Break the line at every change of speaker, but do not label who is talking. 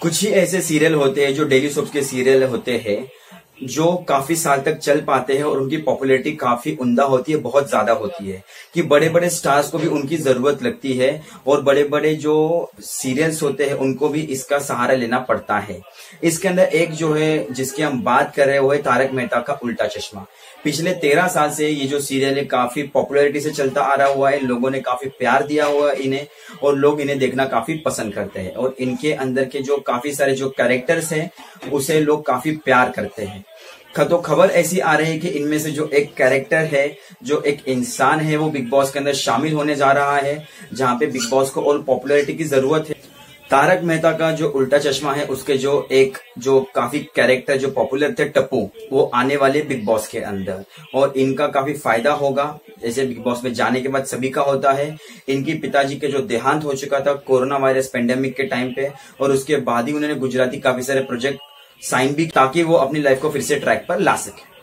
कुछ ही ऐसे सीरियल होते हैं जो डेली सोप्स के सीरियल होते हैं जो काफी साल तक चल पाते हैं और उनकी पॉपुलैरिटी काफी उम्दा होती है, बहुत ज्यादा होती है कि बड़े बड़े स्टार्स को भी उनकी जरूरत लगती है और बड़े बड़े जो सीरियल्स होते हैं उनको भी इसका सहारा लेना पड़ता है। इसके अंदर एक जो है जिसकी हम बात कर रहे हैं वो है तारक मेहता का उल्टा चश्मा। पिछले 13 साल से ये जो सीरियल है काफी पॉपुलैरिटी से चलता आ रहा हुआ है, लोगों ने काफी प्यार दिया हुआ है इन्हें और लोग इन्हें देखना काफी पसंद करते हैं और इनके अंदर के जो काफी सारे जो कैरेक्टर्स हैं उसे लोग काफी प्यार करते हैं। तो खबर ऐसी आ रही है कि इनमें से जो एक कैरेक्टर है, जो एक इंसान है, वो बिग बॉस के अंदर शामिल होने जा रहा है, जहां पे बिग बॉस को और पॉपुलैरिटी की जरूरत है। तारक मेहता का जो उल्टा चश्मा है उसके जो काफी कैरेक्टर जो पॉपुलर थे टप्पू, वो आने वाले बिग बॉस के अंदर और इनका काफी फायदा होगा। जैसे बिग बॉस में जाने के बाद सभी का होता है, इनके पिताजी के जो देहांत हो चुका था कोरोना वायरस पेंडेमिक के टाइम पे और उसके बाद ही उन्होंने गुजराती काफी सारे प्रोजेक्ट साइन भी ताकि वो अपनी लाइफ को फिर से ट्रैक पर ला सके।